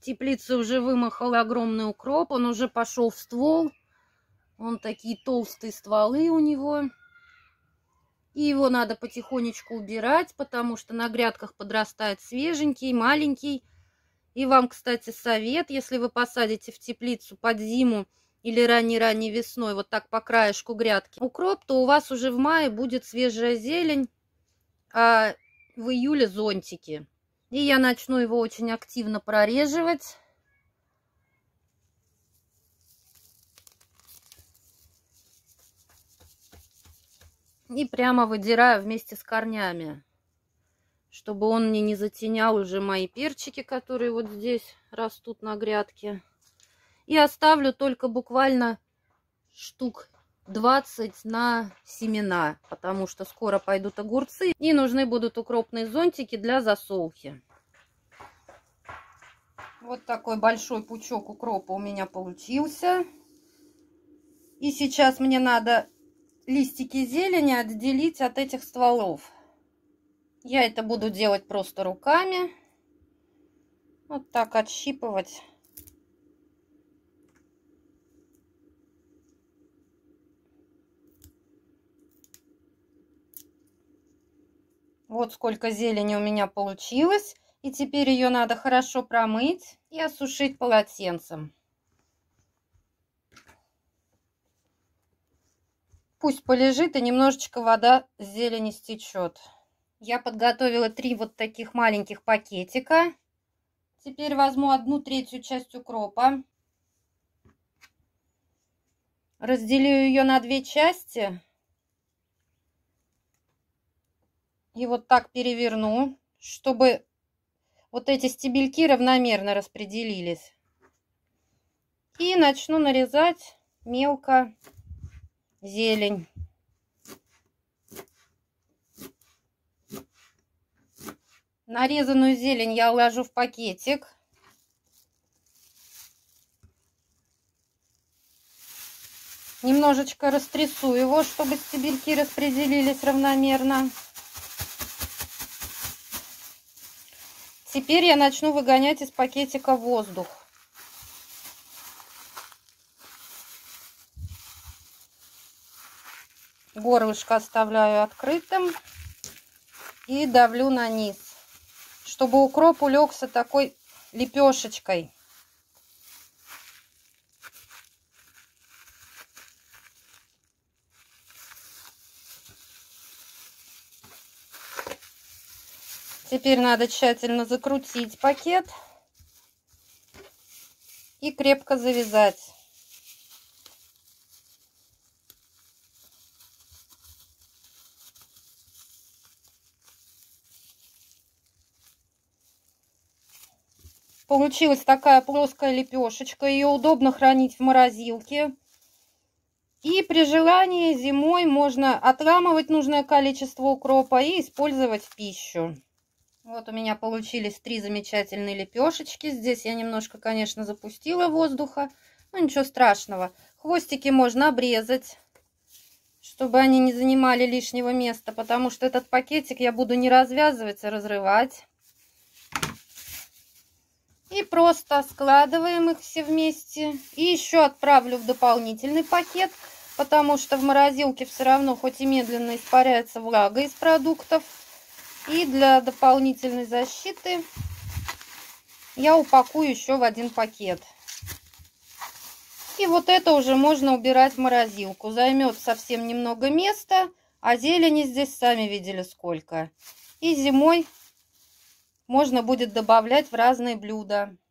теплице уже вымахал огромный укроп. Он уже пошел в ствол. Вон такие толстые стволы у него. И его надо потихонечку убирать, потому что на грядках подрастает свеженький, маленький. И вам, кстати, совет, если вы посадите в теплицу под зиму или ранней-ранней весной, вот так по краешку грядки, укроп, то у вас уже в мае будет свежая зелень, а в июле зонтики. И я начну его очень активно прореживать. И прямо выдираю вместе с корнями, чтобы он мне не затенял уже мои перчики, которые вот здесь растут на грядке. И оставлю только буквально штук 20 на семена, потому что скоро пойдут огурцы и нужны будут укропные зонтики для засолки. Вот такой большой пучок укропа у меня получился. И сейчас мне надо листики зелени отделить от этих стволов. Я это буду делать просто руками. Вот так отщипывать. Вот сколько зелени у меня получилось. И теперь ее надо хорошо промыть и осушить полотенцем. Пусть полежит и немножечко вода с зелени стечет. Я подготовила 3 вот таких маленьких пакетика. Теперь возьму 1/3 часть укропа. Разделю ее на 2 части. И вот так переверну, чтобы вот эти стебельки равномерно распределились. И начну нарезать мелко зелень. Нарезанную зелень я уложу в пакетик. Немножечко растрясу его, чтобы стебельки распределились равномерно. Теперь я начну выгонять из пакетика воздух. Горлышко оставляю открытым и давлю на низ, чтобы укроп улегся такой лепешечкой. Теперь надо тщательно закрутить пакет и крепко завязать. Получилась такая плоская лепешечка. Ее удобно хранить в морозилке. И при желании зимой можно отламывать нужное количество укропа и использовать в пищу. Вот у меня получились 3 замечательные лепешечки. Здесь я немножко, конечно, запустила воздуха, но ничего страшного. Хвостики можно обрезать, чтобы они не занимали лишнего места, потому что этот пакетик я буду не развязывать, а разрывать. И просто складываем их все вместе. И еще отправлю в дополнительный пакет, потому что в морозилке все равно, хоть и медленно, испаряется влага из продуктов. И для дополнительной защиты я упакую еще в 1 пакет. И вот это уже можно убирать в морозилку. Займет совсем немного места, а зелени здесь сами видели сколько. И зимой можно будет добавлять в разные блюда.